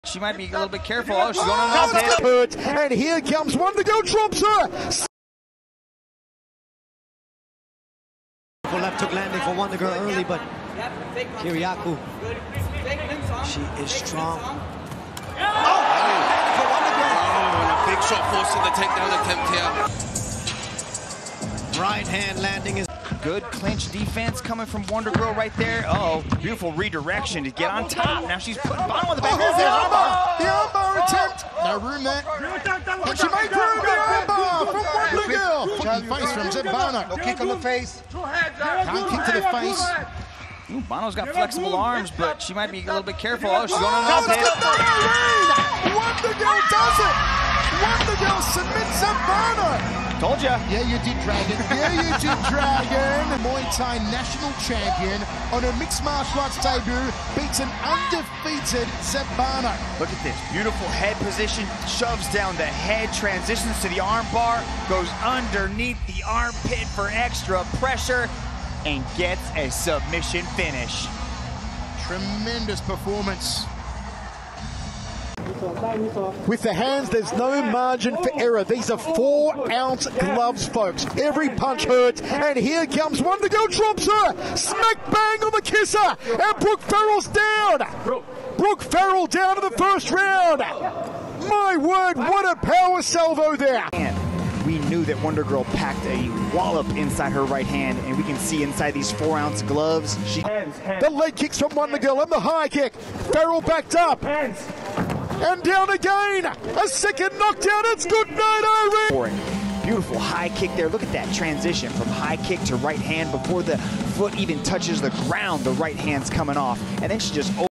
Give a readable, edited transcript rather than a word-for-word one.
She might be a little bit careful. Oh, she's going on hurt, and here comes Wondergirl, drops her. Left took landing for Wondergirl early, but Kiriakou, she is strong. Oh, big shot forcing the takedown attempt here. Right hand landing is good. Clinch defense coming from Wondergirl right there. Oh, beautiful redirection to get on top. Now she's putting bottom on the back. The armbar attempt. No room there. Can she make room? The armbar from Wondergirl. Charlie face from Zeb Bono. No kick on the face. Can't kick to the face. Ooh, Bono's got flexible arms, but she might be a little bit careful. Oh, she's going on the Wondergirl does it. Wondergirl submits Zeb Bono. Told ya. Yeah, you did, Dragon. Yeah, you did, Dragon. Muay Thai national champion on her mixed martial arts debut beats an undefeated Zeb Bono. Look at this. Beautiful head position. Shoves down the head, transitions to the arm bar, goes underneath the armpit for extra pressure, and gets a submission finish. Tremendous performance. With the hands, there's no margin for error. These are 4-ounce gloves, folks. Every punch hurts, and here comes Wondergirl, drops her. Smack bang on the kisser, and Brooke Farrell's down. Brooke Farrell down to the first round. My word, what a power salvo there. And we knew that Wondergirl packed a wallop inside her right hand, and we can see inside these 4-ounce gloves. The leg kicks from Wondergirl and the high kick. Farrell backed up. And down again. A second knockdown. It's good night, Irene. Beautiful high kick there. Look at that transition from high kick to right hand before the foot even touches the ground. The right hand's coming off, and then she just